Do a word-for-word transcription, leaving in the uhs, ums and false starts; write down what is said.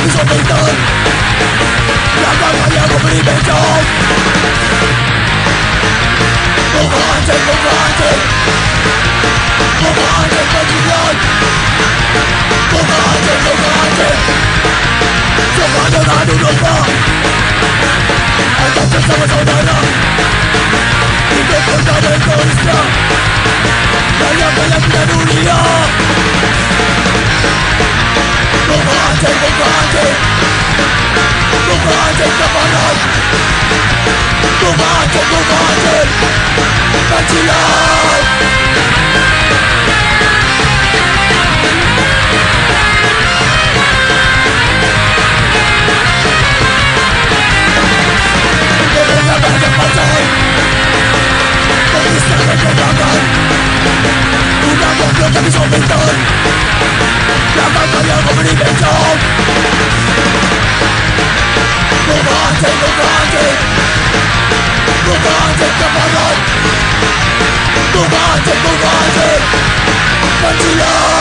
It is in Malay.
kami sobetan. Belakang kalian kau beri bencong. Muka anjing, muka anjing. Muka anjing penjualan. Muka anjing, muka anjing. Suka dengan lupa. Anggap sesama saudara. Hidup kita berkorisnya. Banyak-banyak punya dunia. Muka anjing, muka anjing. Muka anjing kepanas. Muka anjing, muka anjing. Kacilan. Mereka banyak pasal. Mengisahkan kebanggaan. Udah mobil kami sobetan. Belakang kalian kau beri bencong. Muka anjing, muka anjing. Muka anjing kepanas. Muka anjing, muka anjing. Kacilan.